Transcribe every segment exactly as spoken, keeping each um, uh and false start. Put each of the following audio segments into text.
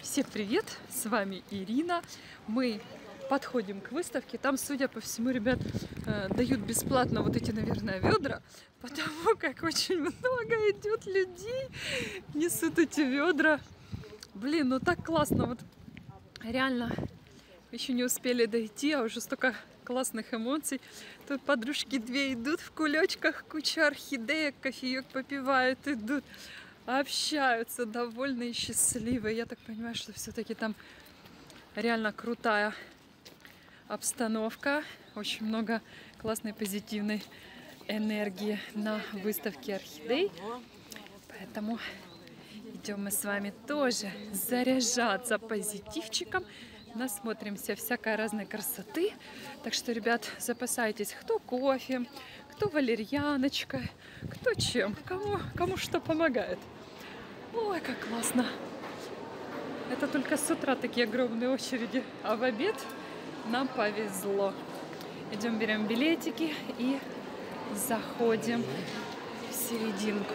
Всем привет! С вами Ирина. Мы подходим к выставке. Там, судя по всему, ребят, дают бесплатно вот эти, наверное, ведра, потому как очень много идет людей, несут эти ведра. Блин, ну так классно. Вот реально еще не успели дойти, а уже столько классных эмоций. Тут подружки две идут в кулечках, куча орхидеек, кофеек попивают, идут, общаются, довольные и счастливые. Я так понимаю, что все-таки там реально крутая обстановка, очень много классной позитивной энергии на выставке орхидей. Поэтому идем мы с вами тоже заряжаться позитивчиком. Насмотримся всякой разной красоты. Так что, ребят, запасайтесь кто кофе, кто валерьяночкой, кто чем, кому, кому что помогает. Ой, как классно. Это только с утра такие огромные очереди, а в обед нам повезло. Идем, берем билетики и заходим в серединку.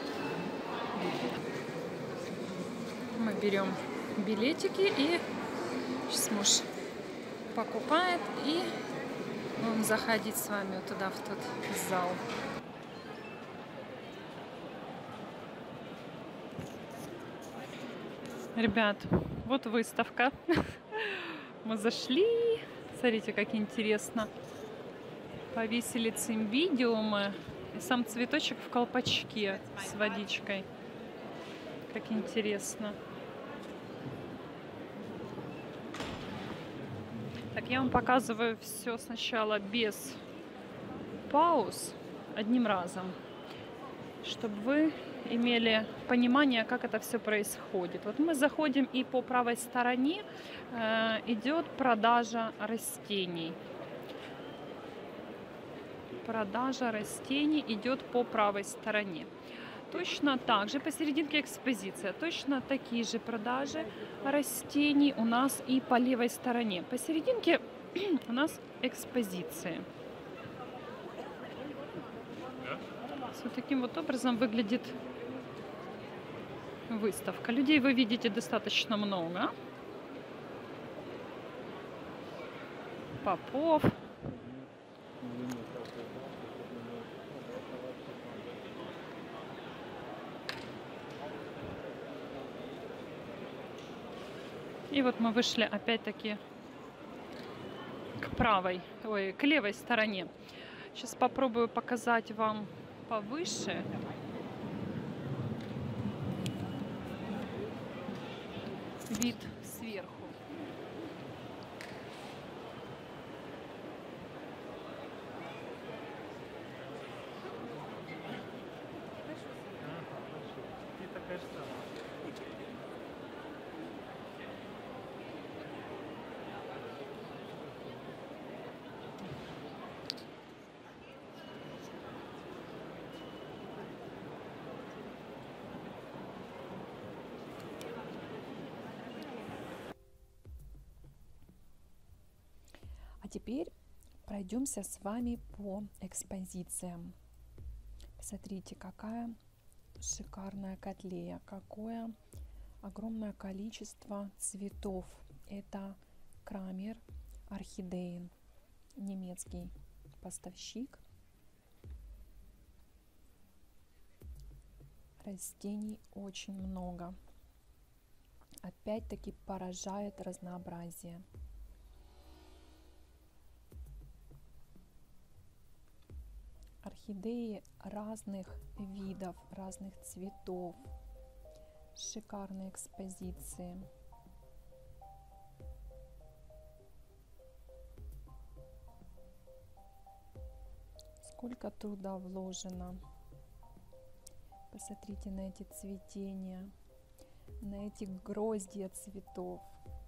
Мы берем билетики и сейчас муж покупает, и будем заходить с вами вот туда, в тот зал. Ребят, вот выставка. Мы зашли. Смотрите, как интересно. Повесили цимбидиумы и сам цветочек в колпачке с водичкой. Как интересно. Так, я вам показываю все сначала без пауз, одним разом, чтобы вы имели понимание, как это все происходит. Вот мы заходим, и по правой стороне э, идет продажа растений. Продажа растений идет по правой стороне. Точно так же посерединке экспозиция. Точно такие же продажи растений у нас и по левой стороне. Посерединке у нас экспозиции. Вот таким вот образом выглядит выставка. Людей вы видите достаточно много. Попов. И вот мы вышли опять-таки к правой, ой, к левой стороне. Сейчас попробую показать вам повыше. Вид сверху. А теперь пройдемся с вами по экспозициям. Посмотрите, какая шикарная котлея, какое огромное количество цветов. Это Крамер Орхидеен, немецкий поставщик. Растений очень много. Опять-таки поражает разнообразие. Орхидеи разных видов, разных цветов. Шикарные экспозиции. Сколько труда вложено. Посмотрите на эти цветения, на эти гроздья цветов.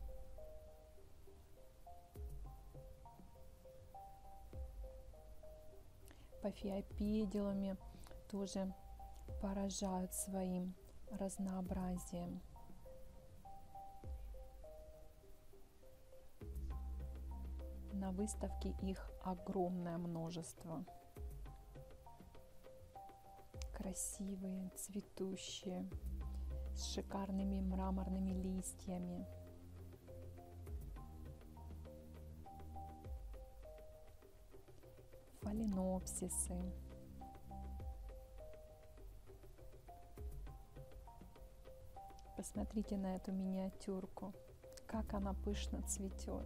Пафиопедилами тоже поражают своим разнообразием. На выставке их огромное множество. Красивые, цветущие, с шикарными мраморными листьями. Фаленопсисы. Посмотрите на эту миниатюрку, как она пышно цветет.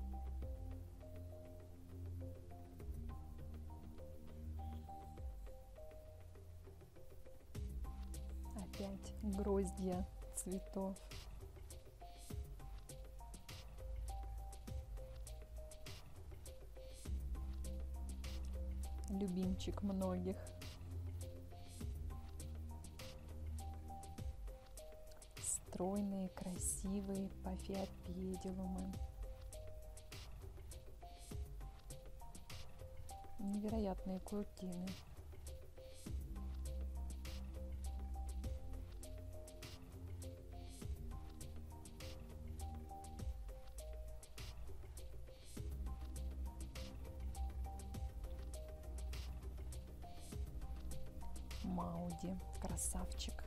Опять гроздья цветов. Любимчик многих. Стройные, красивые пафиопедилумы. Невероятные куртины. Мауди, красавчик.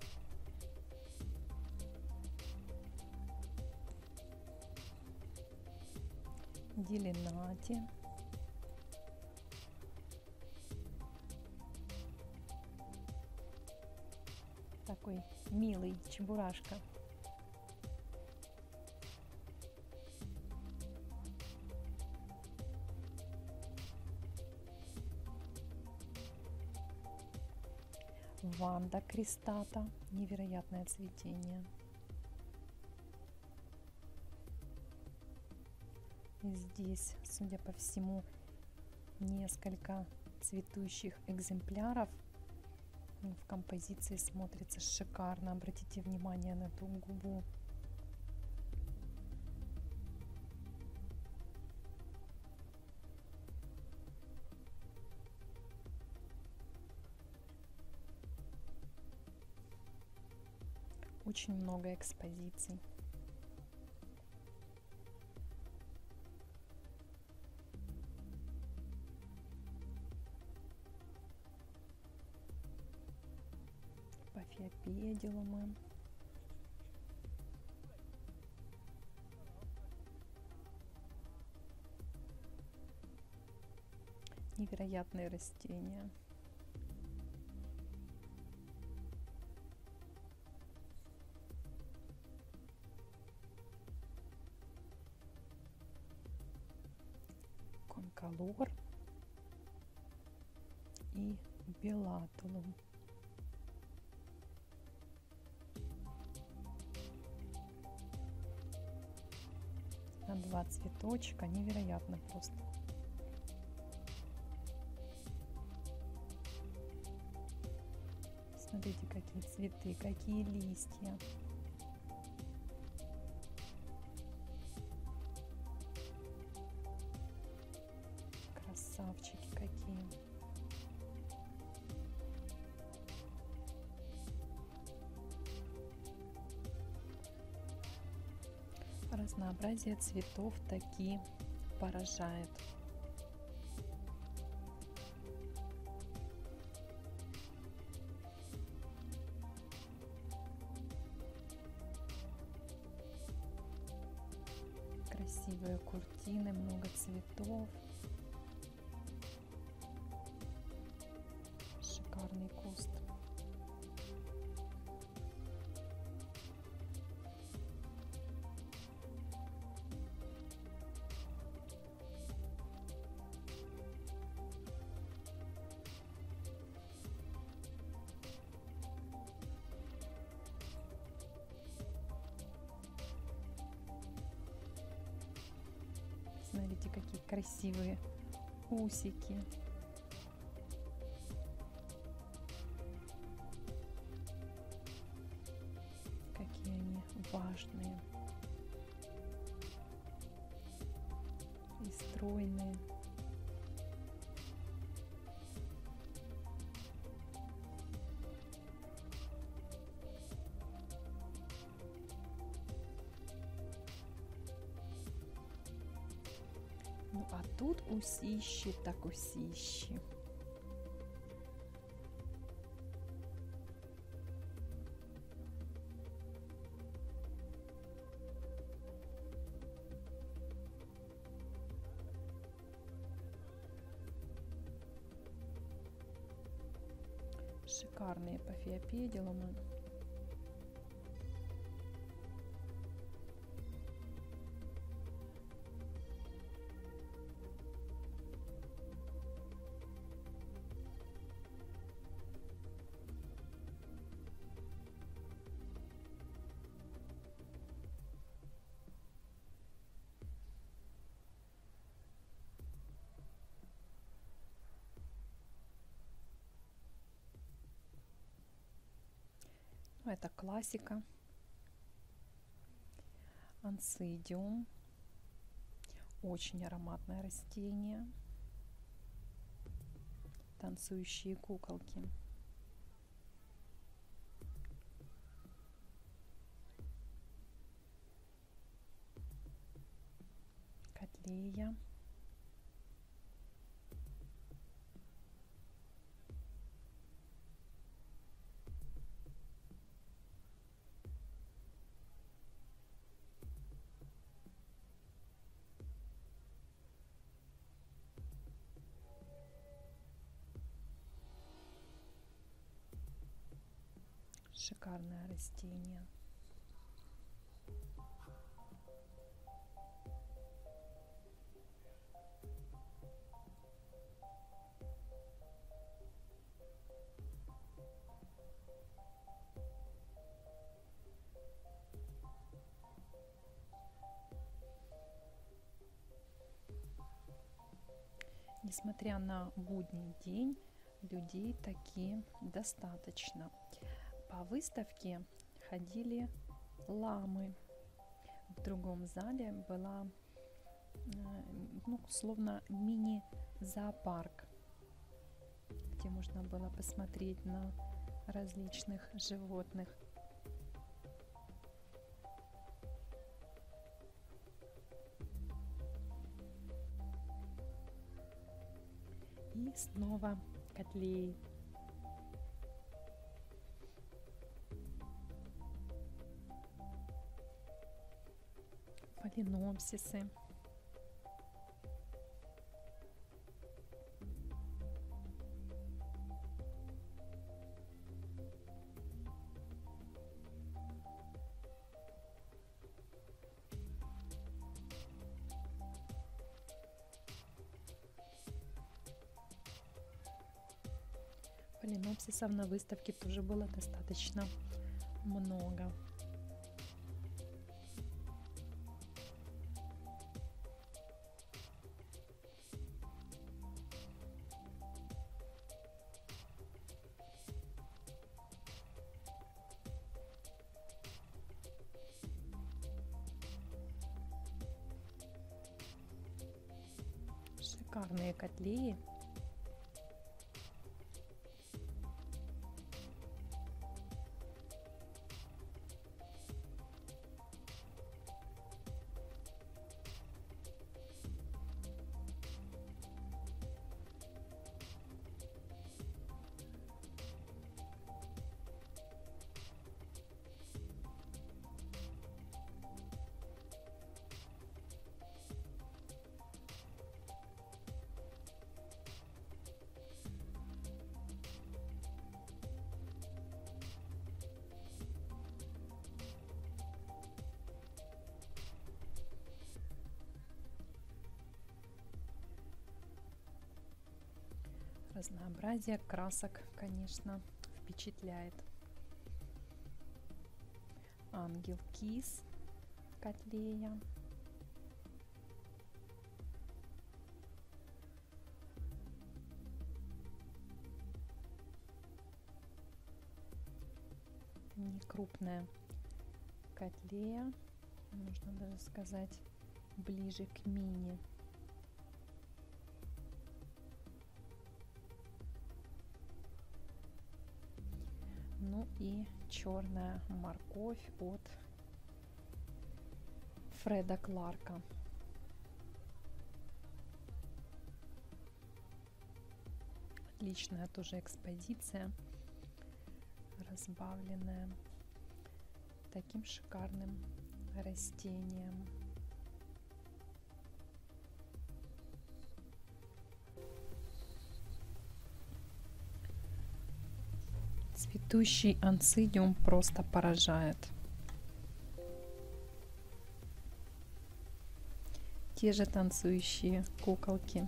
Дилинати. Такой милый чебурашка. Ванда крестата. Невероятное цветение. Здесь, судя по всему, несколько цветущих экземпляров. В композиции смотрится шикарно. Обратите внимание на эту губу. Очень много экспозиций. Пафиопедилумы. Невероятные растения. Конкалор и белатулум. На два цветочка, невероятно просто. Смотрите, какие цветы, какие листья. Красавчики какие. Разнообразие цветов таки поражает. Красивые куртины, много цветов. Шикарный куст. Смотрите, какие красивые усики. Какие они важные и стройные. Ну а тут усищи так усищи. Шикарные пафиопедилумы. Это классика. Ансидиум. Очень ароматное растение. Танцующие куколки. Котлея. Шикарное растение. Несмотря на будний день, людей таки достаточно. По выставке ходили ламы. В другом зале была, ну, словно мини-зоопарк, где можно было посмотреть на различных животных. И снова котлеи. Фаленопсисы. Фаленопсисов на выставке тоже было достаточно много. Шикарные котлеи. Разнообразие красок, конечно, впечатляет. Ангел-кис, котлея. Не крупная котлея, можно даже сказать, ближе к мини. Ну и черная морковь от Фреда Кларка. Отличная тоже экспозиция, разбавленная таким шикарным растением. Цветущий анцидиум просто поражает. Те же танцующие куколки.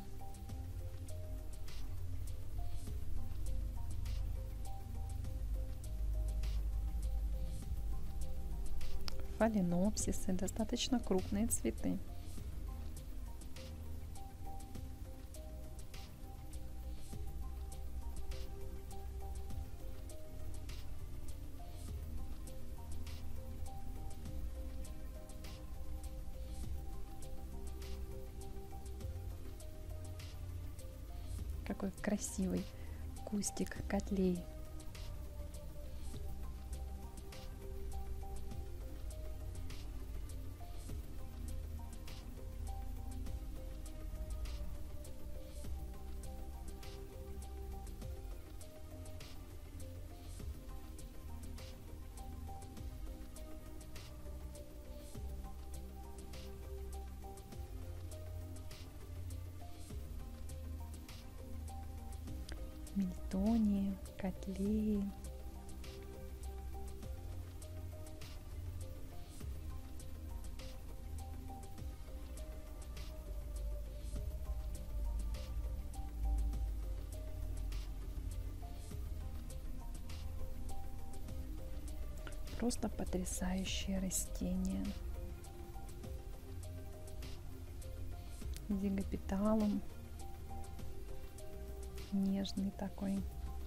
Фаленопсисы, достаточно крупные цветы. Какой красивый кустик котлей. Мильтонии, котлеи. Просто потрясающее растение. Зигопиталум. Нежный такой.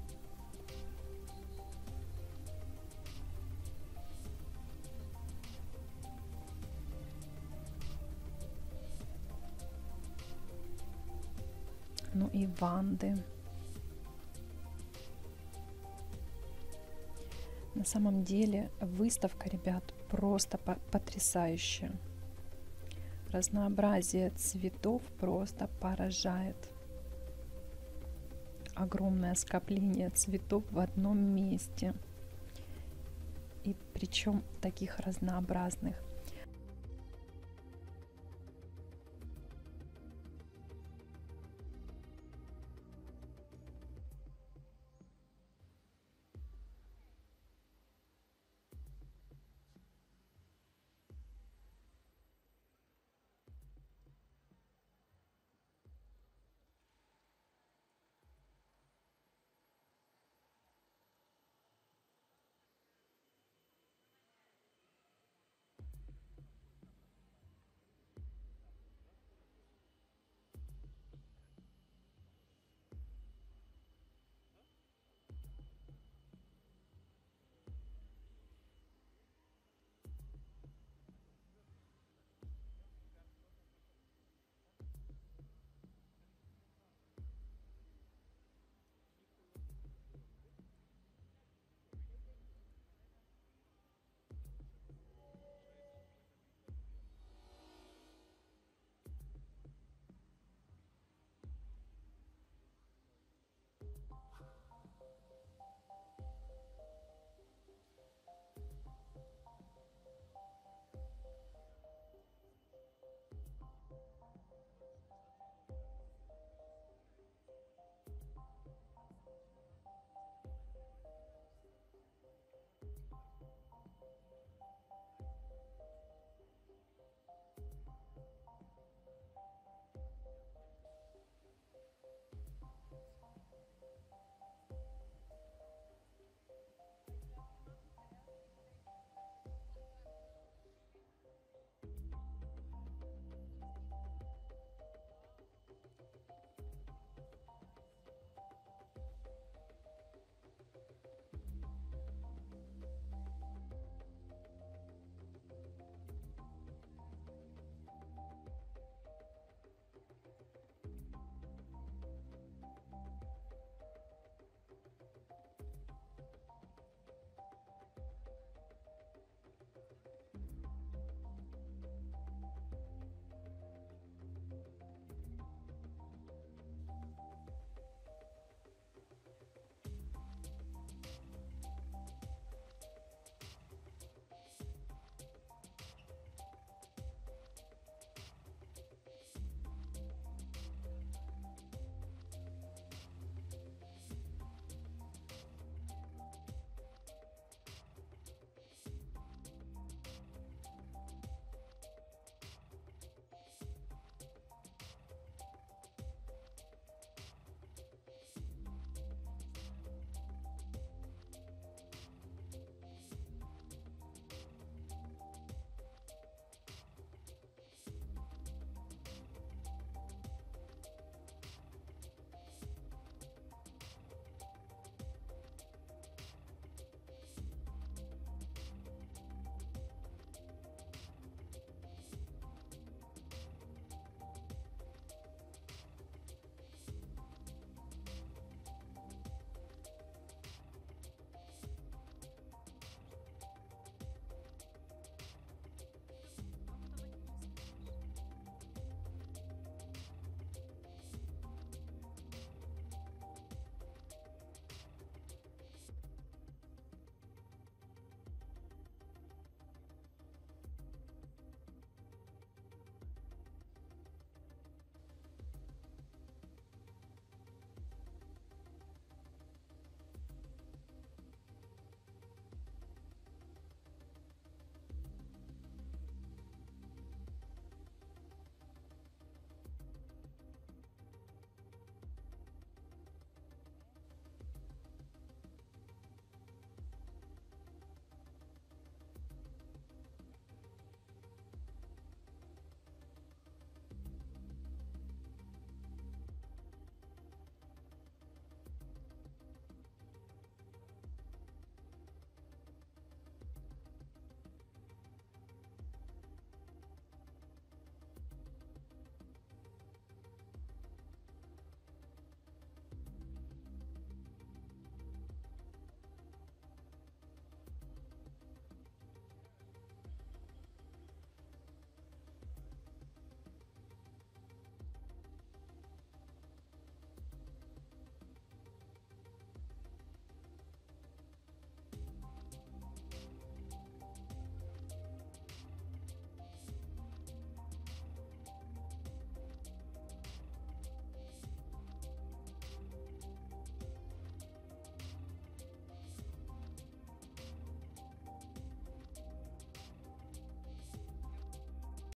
Ну и ванды. На самом деле выставка, ребят, просто потрясающая. Разнообразие цветов просто поражает. Огромное скопление цветов в одном месте. И причем таких разнообразных.